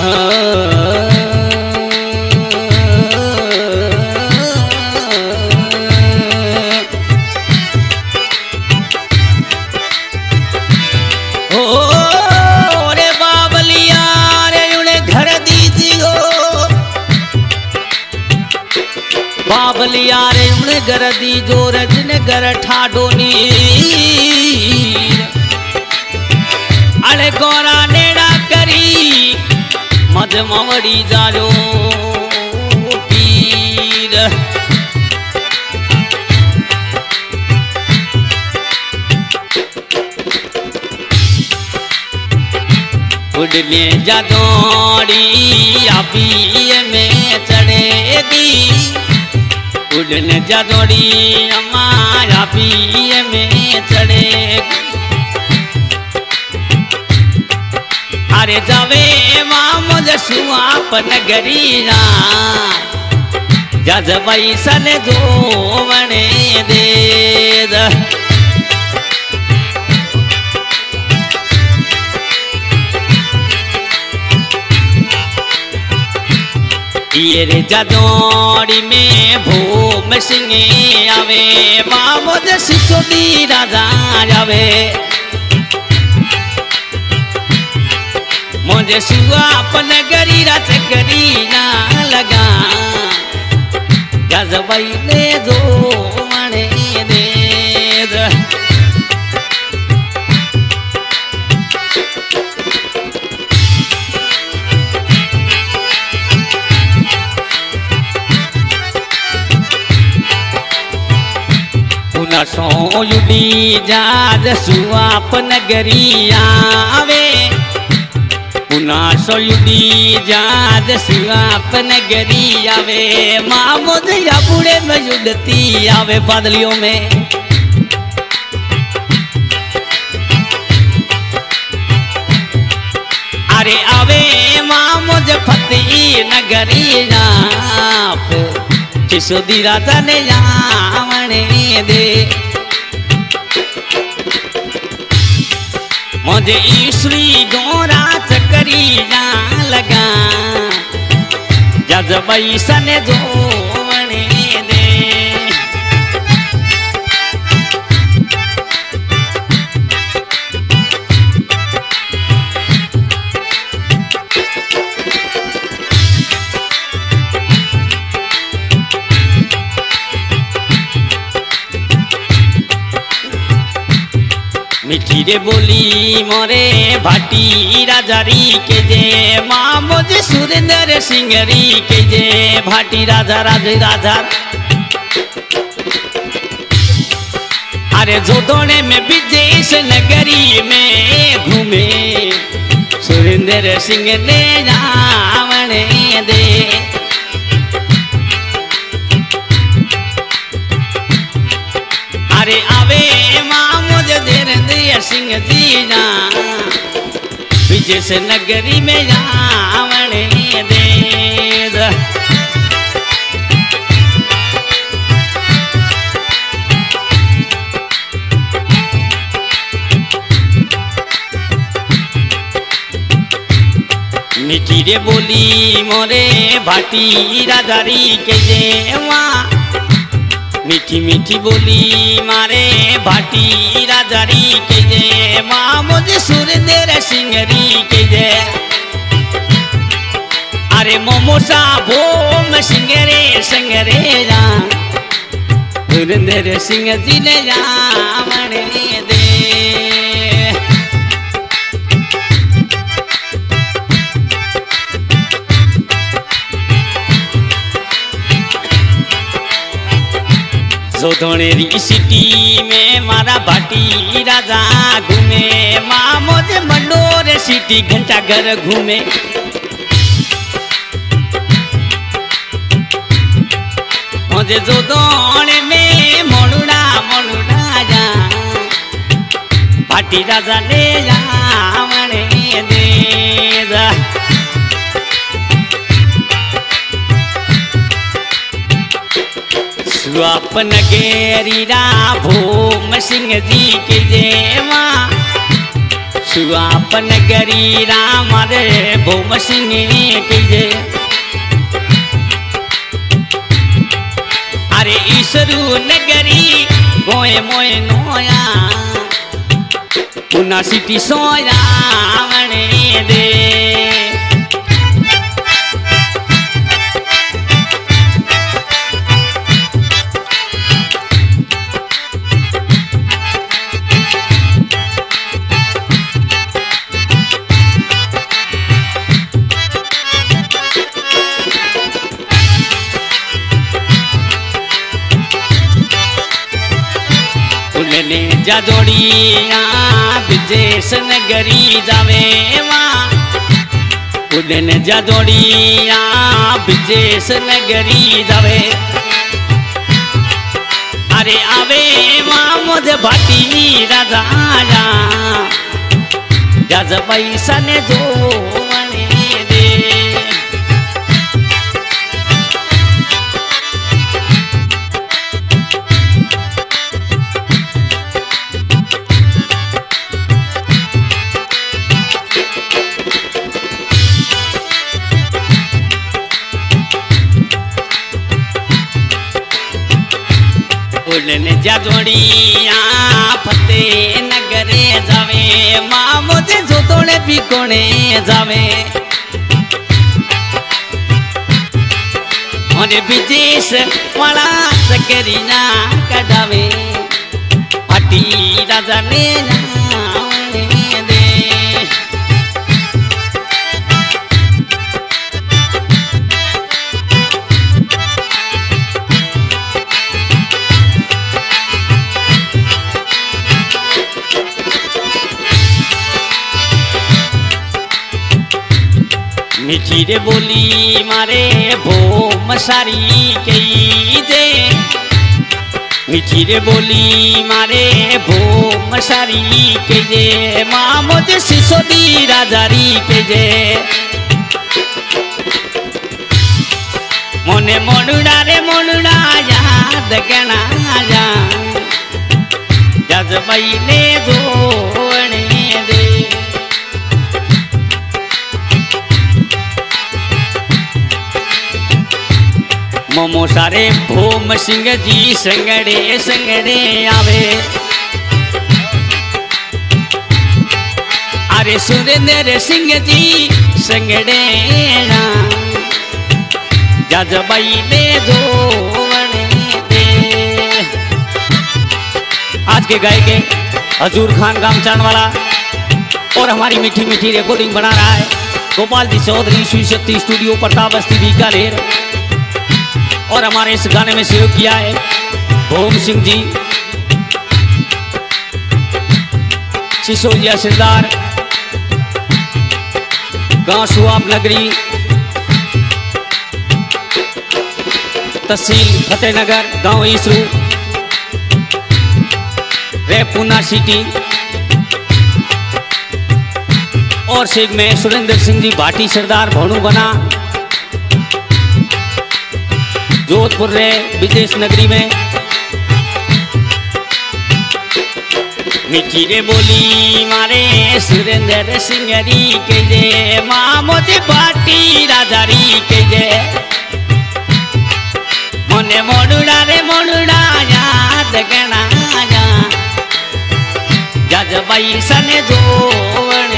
बाबलिया रे उन्हें घर दी जो रजने घर ठाडो नीर अरे गोरा नेड़ा करी मध मवड़ी जालो पीर उड़ने जादोड़ी अभी में चढ़ेगी उड़ने जादोड़ी हमारा पिए में चढ़े अरे जावे मामद सुआप नगरी ना जज बैसन जो बने दे ये रे जादोड़ी में भूम सिंह आवे मामद सिसोदी राजा आवे मुझे सुआप नगरी रात करी ना लगा जजबाई ने दो मने दे सोयुडी जाज सुआप नगरी आवे पुना सोयुडी जाज सुआप नगरी आवे मामूद या बूढ़े में युद्धती आवे बादलियों में अरे आवे मामूद फतेह नगरी आप सिसोदी राजा ने जावने दे मुझे ईश्वरी गोरा चकरी ना लगा जजबाई सने जोवने दे मिठी रे बोली मोरे भाटी राजारी के जे मामोद सुरेंद्र सिंगरी के जे भाटी राजा राजे राजा अरे जोधोने में विदेश नगरी में घूमे सुरेंद्र सिंह ने जावने दे अरे आवे मामूद सिंह जी ना विजय से नगरी में जावने दे मिठी रे बोली मोरे भाटी राजारी के जेवा मीठी मीठी बोली मारे भाटी राजारी के जे मामूद सुरेंद्र सिंगरी के जे अरे मोमोसा भोम सिंगरे संगरे जा सुरेंद्र सिंह जी ने जावने दे जोधोनेरी सिटी में मारा भाटी राजा घूमे मामूद मंडोर सिटी घंटा घर घूमे मुझे जोधोने में मोनुड़ा मोनुड़ा जा भाटी राजा ने जावने दे सुआप नगरी रा भूम सिंह जी के जेवा सुआप नगरी राम रे भूम सिंह कीजे अरे ईसरू नगरी गोए मोए नोया पुना सिटी सोया वणे दे जादोड़िया विदेश नगरी जावे उदन जादोड़िया विदेश नगरी जावे अरे आवे मुझे भाटी राजा जज पैसा ने जो दे उड़न जादोड़िया फतेह नगरे जावे माँ मुझे जो तोड़े पिकोने जावे और विदेश वाला सकरीना कढ़ावे फटी राजा ने दे मीठी रे बोली मारे भो सारी कई दे मीठी रे बोली मारे भो सारी कई दे माँ मुझे सिसोदी राजारी के जे मोने मोनुड़ा रे मोनुड़ा याद गना जा जज बैले जोड़े दे मोमो सारे भूम सिंह जी संगड़े संगड़े आवे अरे सुरेंद्र सिंह जी संगड़े जज बैले दे आज के गाय के हजूर खान गामचान वाला और हमारी मीठी मीठी रिकॉर्डिंग बना रहा है गोपाल जी चौधरी श्री शक्ति स्टूडियो प्रताप बस्ती बीकानेर और हमारे इस गाने में सहयोग किया है भूम सिंह जी सिसोदिया सरदार गांव सुआप नगरी तहसील फतेहनगर गांव ईसरू रे पूना सिटी और शेख में सुरेंद्र सिंह जी भाटी सरदार भोनू बना जोधपुर रे विदेश नगरी में मीठी रे बोली मारे सुरेंद्र सिंगरी के जे माँ मुझे भाटी राजारी के जे मोने मोनुड़ा रे मोनुड़ा याद गना जा जज बैसा ने जोड़